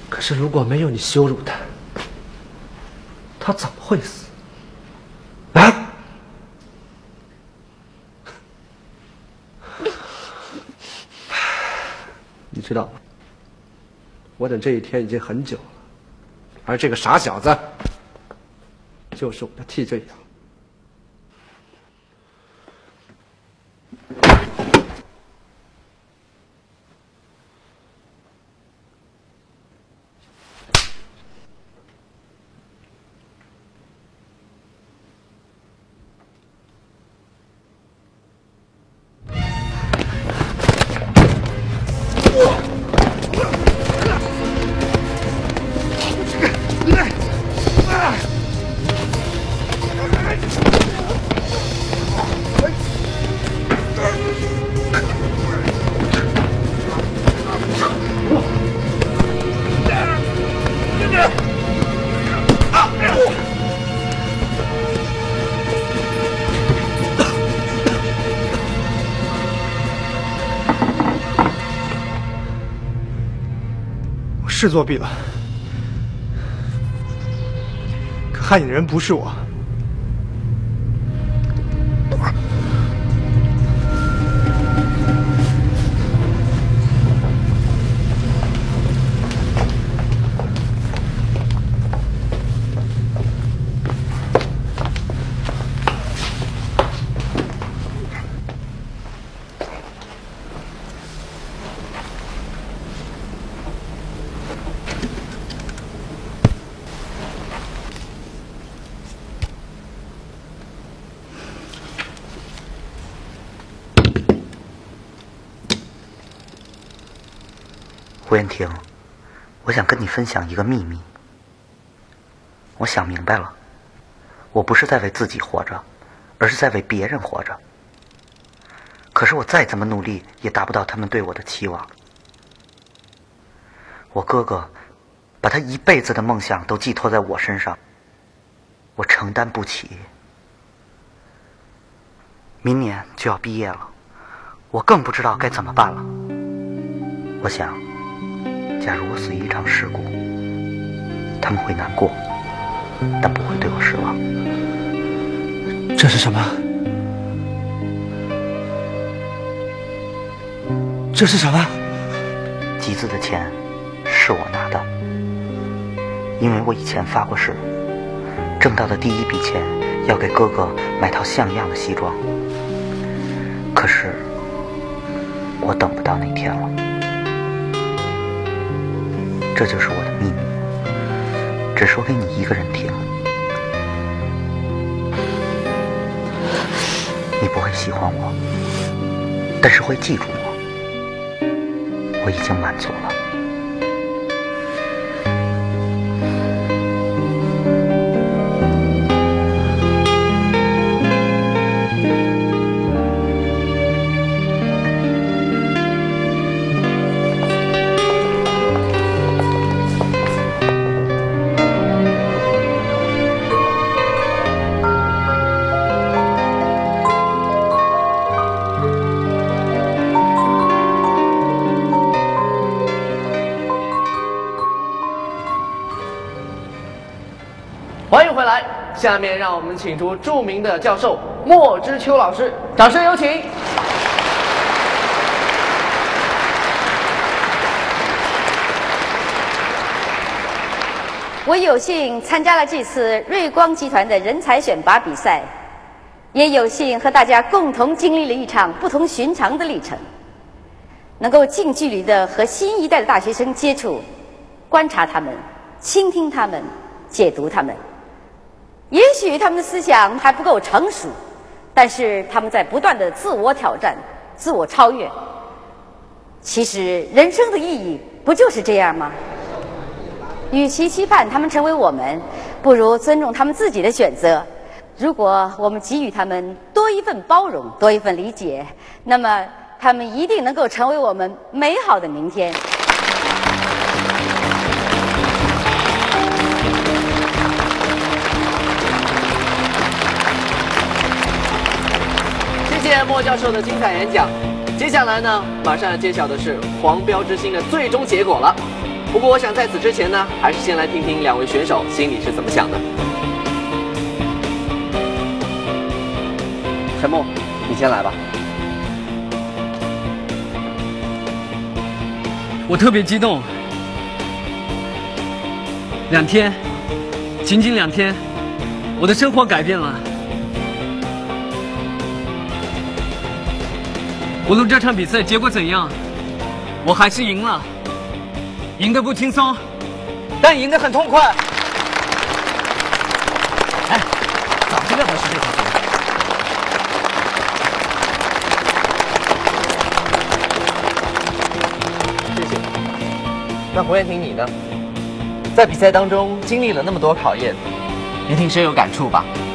可是如果没有你羞辱他，他怎么会死？啊！你知道吗？我等这一天已经很久了，而这个傻小子就是我的替罪羊。 是作弊了，可害你的人不是我。 胡彦廷，我想跟你分享一个秘密。我想明白了，我不是在为自己活着，而是在为别人活着。可是我再怎么努力，也达不到他们对我的期望。我哥哥把他一辈子的梦想都寄托在我身上，我承担不起。明年就要毕业了，我更不知道该怎么办了。我想，假如我死于一场事故，他们会难过，但不会对我失望。 这是什么？这是什么？ 集资的钱是我拿的，因为我以前发过誓，挣到的第一笔钱要给哥哥买套像样的西装。可是我等不到那天了。这就是我的秘密，只说给你一个人听。你不会喜欢我，但是会记住我。我已经满足了。 欢迎回来，下面让我们请出著名的教授莫之秋老师，掌声有请。 我有幸参加了这次瑞光集团的人才选拔比赛，也有幸和大家共同经历了一场不同寻常的历程，能够近距离的和新一代的大学生接触，观察他们，倾听他们，解读他们。也许他们的思想还不够成熟，但是他们在不断的自我挑战、自我超越。其实人生的意义不就是这样吗？与其期盼他们成为我们，不如尊重他们自己的选择。如果我们给予他们多一份包容，多一份理解，那么他们一定能够成为我们美好的明天。 谢谢莫教授的精彩演讲。接下来呢，马上要揭晓的是黄标之星的最终结果了。 不过我想在此之前呢，还是先来听听两位选手心里是怎么想的。陈木，你先来吧。 我特别激动，2天，仅仅2天，我的生活改变了。无论这场比赛结果怎样，我还是赢了，赢得不轻松，但赢得很痛快。哎，早知道他是这条路。 谢谢。那胡彦婷你呢？在比赛当中经历了那么多考验，一定深有感触吧？